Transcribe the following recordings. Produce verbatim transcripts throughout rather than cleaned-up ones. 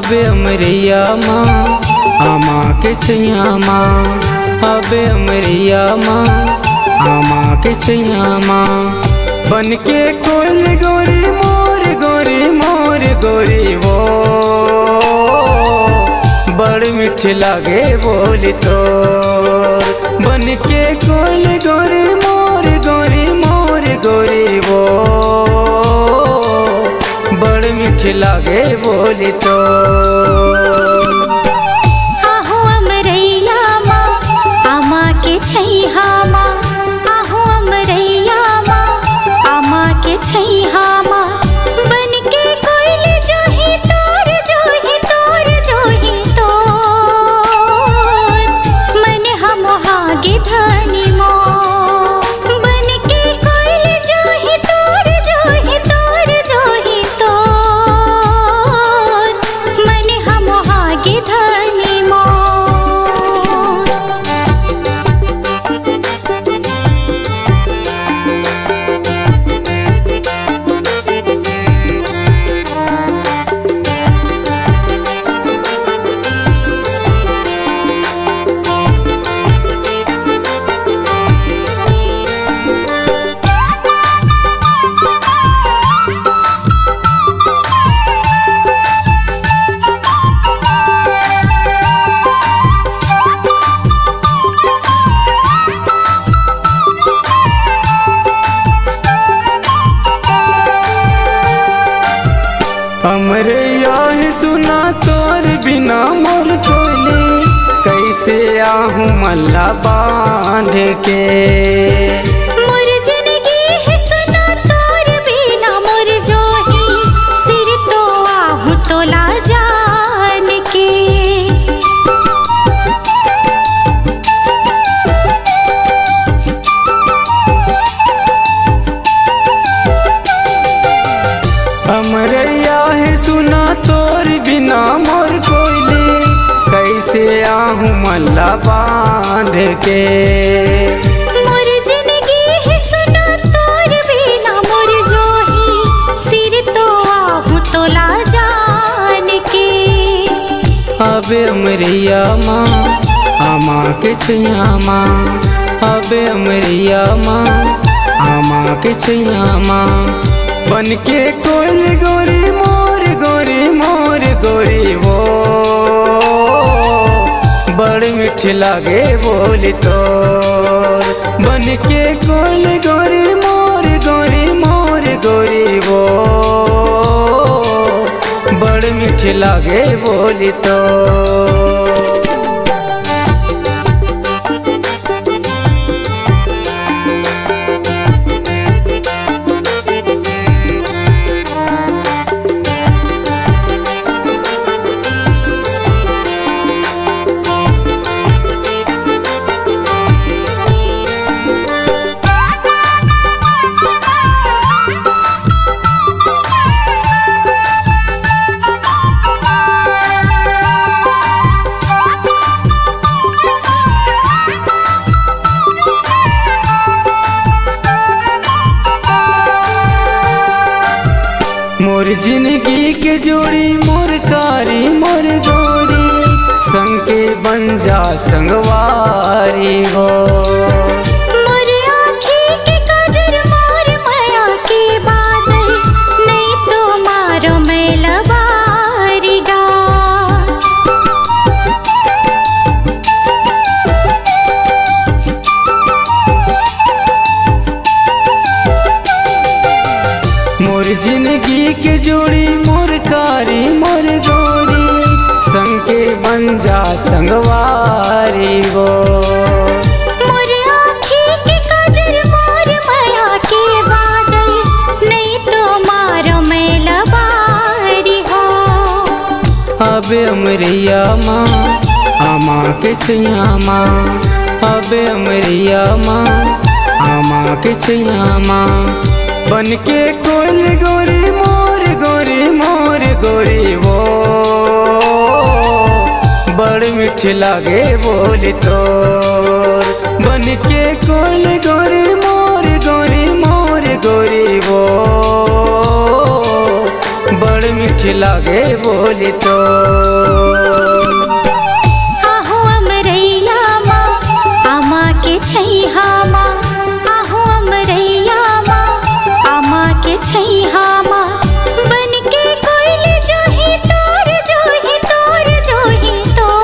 अबे अमरिया माँ आमा के छैया माँ, अबे अमरिया माँ आमा के छैया माँ। बन के कोयल गोरी मोर गोरी मोर गोरी वो बड़ मीठ लागे बोली तो। बन के कोयल गोरी मोर गोरी मोर गोरी वो बड़ मीठ लागे बोली तो। आहो अमरैया माँ आमा के छैया माँ, आहो अमरैया माँ आमा के छैया माँ। बन के कोयल जो ही तोर जो ही तोर जो ही तोर मन हम हागे धनी मोर। बन के कोयल जो ही तोर जो ही तोर जो ही तोर मन हम हागे धनी मोर। अमरैया ही सुना तोर बिना मोर कोयली, कैसे आहूँ मल्ला बांध के। मोर जिंदगी है सुना तोर बिना मोर जो ही सिर तो आहूँ तोला जान के। अमरैया है सुना तोर बिना मोर कोयली, कैसे आहूँ मल्ला बांध के। मोर जिंदगी है सुना तोर बिना मोर जो ही सिर तो आहूँ तोला जान के। अबे अमरिया माँ आमा के छैया माँ, अबे अमरिया माँ आमा के छैया माँ। बन के कोयल गोरी मोर गोरी मोर गोरी वो बड़ मीठ लागे बोली तो। बन के कोयल गोरी मोर गोरी मोर गोरी वो बड़ मीठ लागे बोली तो। मोर जिंदगी के जोड़ी मोर कारी मोर गोरी, संग के बन जा संगवारी हो। मोर आँखी के काजर मार माया के बादल, नहीं तो मारो मैं लबारी गा। मोर जिंदगी के जोड़ी मोर कारी मोर गोरी, संग के बन जा संगवारी वो। मोर आँखी के काजर मार माया के बादल, नहीं तो मारो मैं लबारी हो। अबे अमरिया माँ आमा के छैया माँ, अबे अमरिया माँ आमा के छैया माँ। बन के कोयल गोरी मोर गोरी मोर गोरी वो बड़ मीठ लागे बोली तो। बन के कोयल गोरी मोर गोरी मोर गोरी वो बड़ मीठी लागे बोली तो। आहू अमरैया माँ आमा के छैहा माँ, आहू अमरैया माँ आमा के छैहा माँ। बन के कोयल जो ही तोर जो ही तोर जो ही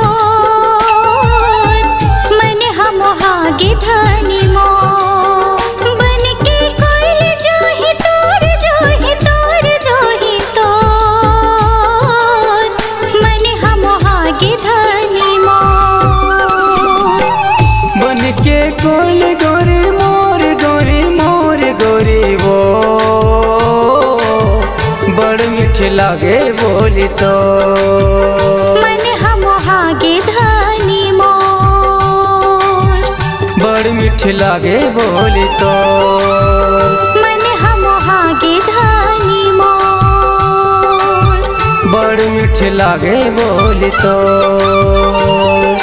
तोर, मन हम हागे धनी मो। बन के कोयल जो ही तोर जो ही तोर जो ही तोर, मन हम हागे धनी मो। बन के कोयल गोरी मोर गोरी मोर गोरी वो, बड़ मीठी लागे बोली तो। मन हम हागे धनी मोर, बड़ मीठी लागे बोली तो। मन हम हागे धनी मोर, बड़ मीठी लागे बोली तो।